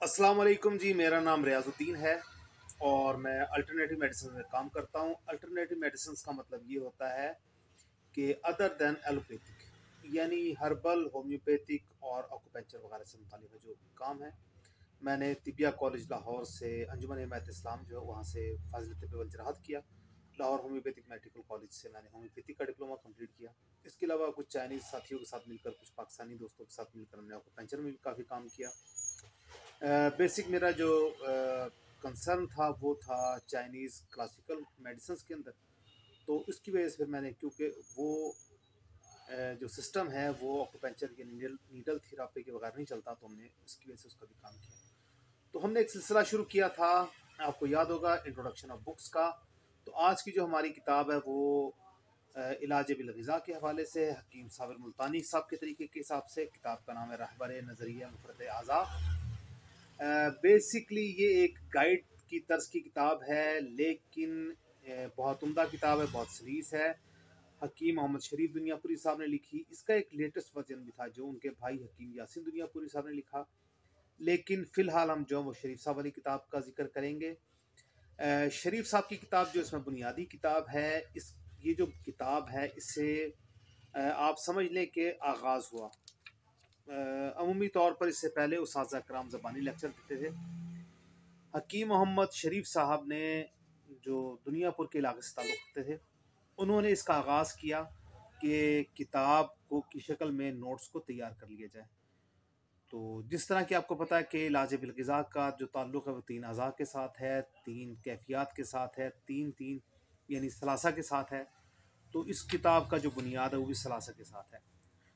अस्सलाम वालेकुम जी। मेरा नाम रियाजुद्दीन है और मैं अल्टरनेटिव मेडिसिन में काम करता हूँ। अल्टरनेटिव मेडिसिन का मतलब ये होता है कि अदर दैन एलोपैथिक, यानी हर्बल, होम्योपैथिक और ऑक्यूपेंचर वगैरह से मुतालिक जो काम है। मैंने तिबिया कॉलेज लाहौर से अंजुमन हिमायत इस्लाम जो है वहाँ से फाजिल तिब वजराहत किया। लाहौर होम्योपैथिक मेडिकल कॉलेज से मैंने होम्योपैथिक का डिप्लोमा कंप्लीट किया। इसके अलावा कुछ चाइनीज़ साथियों के साथ मिलकर, कुछ पाकिस्तानी दोस्तों के साथ मिलकर हमने ऑक्यूपेंचर में भी काफ़ी काम किया। बेसिक मेरा जो कंसर्न था वो था चाइनीज़ क्लासिकल मेडिसिन के अंदर। तो इसकी वजह से फिर मैंने, क्योंकि वो जो सिस्टम है वो ऑक्यूपेंचर के नीडल थेरापी के बगैर नहीं चलता, तो हमने इसकी वजह से उसका भी काम किया। तो हमने एक सिलसिला शुरू किया था, आपको याद होगा, इंट्रोडक्शन ऑफ बुक्स का। तो आज की जो हमारी किताब है वो इलाज बिलग़िज़ा के हवाले से हकीम साबिर मुल्तानी साहब के तरीके के हिसाब से। किताब का नाम है रहबर नज़रिया मुफरद आज़ा। बेसिकली ये एक गाइड की तर्ज की किताब है, लेकिन बहुत उम्दा किताब है, बहुत सलीस है। हकीम मोहम्मद शरीफ दुनियापुरी साहब ने लिखी। इसका एक लेटेस्ट वर्जन भी था जो उनके भाई हकीम यासिन दुनियापुरी साहब ने लिखा, लेकिन फ़िलहाल हम जो वो शरीफ साहब वाली किताब का जिक्र करेंगे। शरीफ साहब की किताब जो इसमें बुनियादी किताब है, इस ये जो किताब है इससे आप समझ लें कि आगाज़ हुआ। अमूमी तौर पर इससे पहले उस्ताज़ कराम ज़बानी लेक्चर देते थे। हकीम मोहम्मद शरीफ साहब ने, जो दुनियापुर के इलाके से ताल्लुक़ रखते थे, उन्होंने इसका आगाज़ किया कि किताब को की शक्ल में नोट्स को तैयार कर लिया जाए। तो जिस तरह कि आपको पता है कि इलाज बिलग़िज़ा का जो ताल्लुक़ है वो 3 अज़ा के साथ है, 3 कैफ़ियत के साथ है, 3-3 यानी सलासा के साथ है। तो इस किताब का जो बुनियाद है वो भी सलासा के साथ है।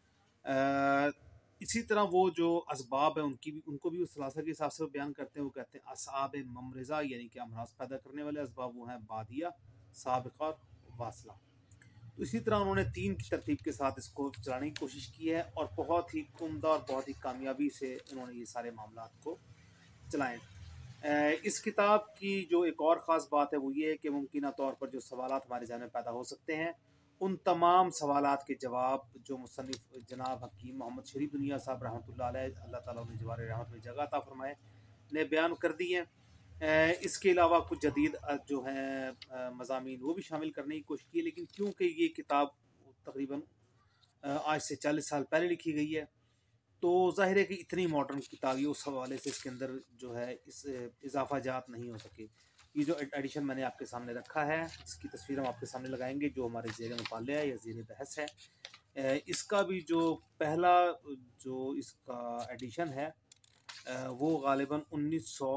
इसी तरह वो जो असबाब है उनको भी उस सलासा के हिसाब से बयान करते हैं। वो कहते हैं असाब ममरज़ा, यानी कि अमराज पैदा करने वाले असबाब वो हैं बादिया, साबिक़ा और वासला। तो इसी तरह उन्होंने 3 की तरतीब के साथ इसको चलाने की कोशिश की है और बहुत ही उम्दा और बहुत ही कामयाबी से उन्होंने ये सारे मामलात को चलाएँ। इस किताब की जो एक और ख़ास बात है वो ये है कि मुमकिना तौर पर जो सवालात हमारे ज़हन में पैदा हो सकते हैं, उन तमाम सवालात के जवाब जो मुसन्निफ़ जनाब हकीम मोहम्मद शरीफ दुनिया साहब रहमतुल्लाह अलैह, अल्लाह ताला उन्हें जवार रहमत में जगह अता फ़रमाए, ने बयान कर दी हैं। इसके अलावा कुछ जदीद जो हैं मज़ामीन वो भी शामिल करने की कोशिश की है, लेकिन क्योंकि ये किताब तकरीबन आज से 40 साल पहले लिखी गई है, तो ज़ाहिर है कि इतनी मॉडर्न किताब ये उस हवाले से इसके अंदर जो है इस इजाफा जात नहीं हो सके। ये जो एडिशन मैंने आपके सामने रखा है, जिसकी तस्वीर हम आपके सामने लगाएंगे, जो हमारे ज़ेर मुतालिया है या ज़ेर बहस है, इसका भी जो पहला जो इसका एडिशन है वो गालिबन 1900,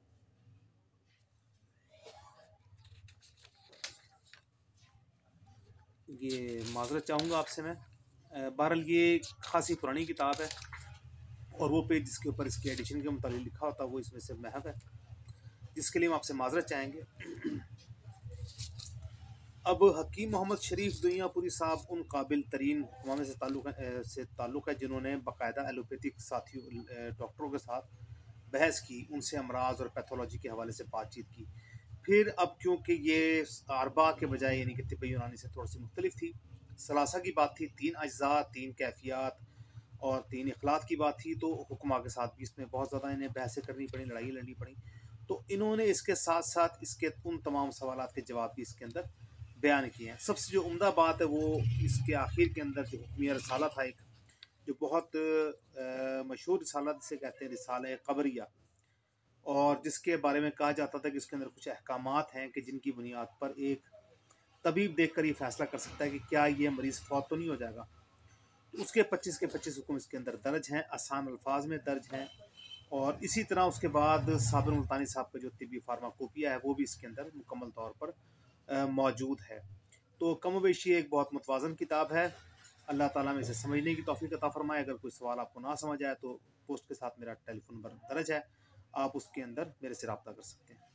ये माज़रत चाहूँगा आपसे मैं, बहरहाल ये खासी पुरानी किताब है और वो पेज जिसके ऊपर इसके एडिशन के मुताबिक लिखा होता है वो इसमें से महव है, जिसके लिए हम आपसे माज़रत चाहेंगे। अब हकीम मोहम्मद शरीफ दुनियापुरी साहब उन काबिल तरीन हुक्मा से ताल्लुक़ है जिन्होंने बाकायदा एलोपैथिक साथियों डॉक्टरों के साथ बहस की, उनसे अमराज और पैथोलॉजी के हवाले से बातचीत की। फिर अब क्योंकि ये अरबा के बजाय यानी कि तिब्बी यूनानी से थोड़ी सी मुख्तलिफ थी, सलासा की बात थी, 3 अज्जा, 3 कैफियत और 3 इखलात की बात थी, तो हुक्मा के साथ भी इसमें बहुत ज़्यादा इन्हें बहसें करनी पड़ी, लड़ाई लड़नी पड़ी। तो इन्होंने इसके साथ साथ इसके उन तमाम सवालात के जवाब भी इसके अंदर बयान किए हैं। सबसे जो उम्दा बात है वो इसके आखिर के अंदर जो हुक्मिया रिसाला था एक, जो बहुत मशहूर रिसाला जिसे कहते हैं रिसाला क़बरिया, और जिसके बारे में कहा जाता था कि इसके अंदर कुछ अहकामात हैं कि जिनकी बुनियाद पर एक तबीब देखकर ये फैसला कर सकता है कि क्या ये मरीज़ फौत तो नहीं हो जाएगा। तो उसके 25 के 25 हुक्म इसके अंदर दर्ज हैं, आसान अल्फाज में दर्ज हैं। और इसी तरह उसके बाद साबिर मुल्तानी साहब का जो तिब्बी फार्माकोपिया है वो भी इसके अंदर मुकम्मल तौर पर मौजूद है। तो कमोबेश ये एक बहुत मुतवाज़न किताब है। अल्लाह ताला में इसे समझने की तौफ़ीक़ अता फ़रमाए। अगर कोई सवाल आपको ना समझ आए तो पोस्ट के साथ मेरा टेलीफ़ोन नंबर दर्ज है, आप उसके अंदर मेरे से रब्ता कर सकते हैं।